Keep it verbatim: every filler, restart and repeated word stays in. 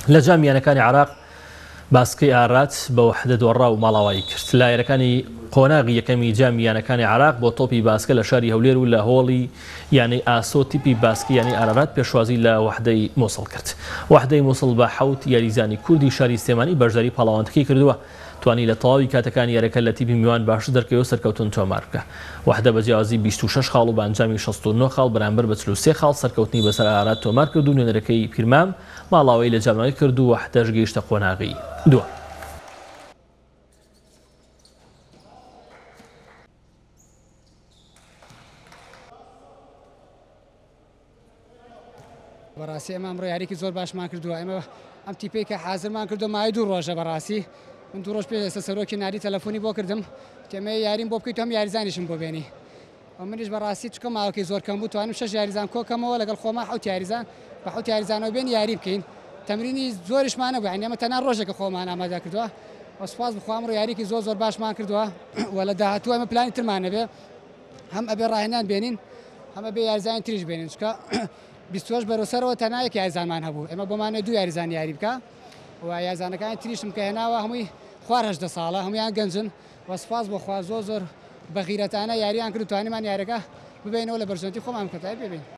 لە جامیانەکانی عراق باسکەی ئارات بە وحدە دۆڕا و ماڵاوایی کرد. لایەنەکانی قۆناغی یەکەمی جامیانەکانی عراق بۆ تۆپی باسکە لە شاری هەولێر و لە هۆڵی یانەی ئاسۆ تیپی باسکی یانی ئارارات پێشوازی لە وحدەی مووسڵ کرد. وحدەی مووسڵ بە حەوت یاریزانی کوردی شاری سلێمانی بەشداری پاڵەوانتەکەی کردووە توانی لە تەواوی کاتەکانی یاریەکە لە تیپی میوان باشتر دەرکەوێت و سەرکەوتن تۆمار بکە. وحدە بە جیاوازی بیست و شەش خاڵ و بانجامی شەست و نۆ خاڵ بەرامبەر بە چل و سێ خاڵ سەرکەوتنی بەسەر ئارات تۆمار کرد و نوێنەرەکەی پیرمام ماڵاوی لە جامەوەی کرد و وحدەش گەیشتە قۆناغی دووە. بەڕاستی ئەمە ئەمڕۆ یاریکی زۆر باشمان کردووە. ئێمە ئەم تیپەی کە حازرمان کردو مای دوو ڕۆژە بەڕاستی من دوو ڕۆژ پێ ئێستا سەرۆکی نادی تەلەفۆنی بۆ کردم تێمە یاریم بۆ بکەیت هەم یاریزانیشم بۆ بێنی. منیش بەڕاستی چکە ماوەکەی زۆر کەم بوو توانم شەش یاریزان کۆکەمەوە لەگەڵ خۆما حەوت یاریزان بە حەوت یاریزانەوە بێن یاری بکەین. تەمرینی زۆریشمانە بوو یعنی ئەمە تەنها ڕۆژێکە خۆمان ئامادە کردووە. سوپاس بخوا ئەمڕۆ یاریکی زۆر زۆر باشمان کردووە و لە داهاتوو ئەمە پلانی ترمانە بێ هەم ئەبێ ڕاهێنان بێنین هەمە بێ یاریزانی تریش بێنین چکە بیست و هەشت بەرەوسەرەوە تەنها یەک یاریزانمان هەبوو ئێمە بۆمانە دوو یاریزان یاری بکە و یاریزانەکانی تریشم کە هێناوە هەمووی خوار هەژدە ساڵە هەمویان گەنجن و سوپاس بۆخوا زۆر زۆر بەغیرەتانە یاریان کرد و توانیمان یاریەکە ببینەوە لە بەرژەوەندی خۆمان بکەتای ببین.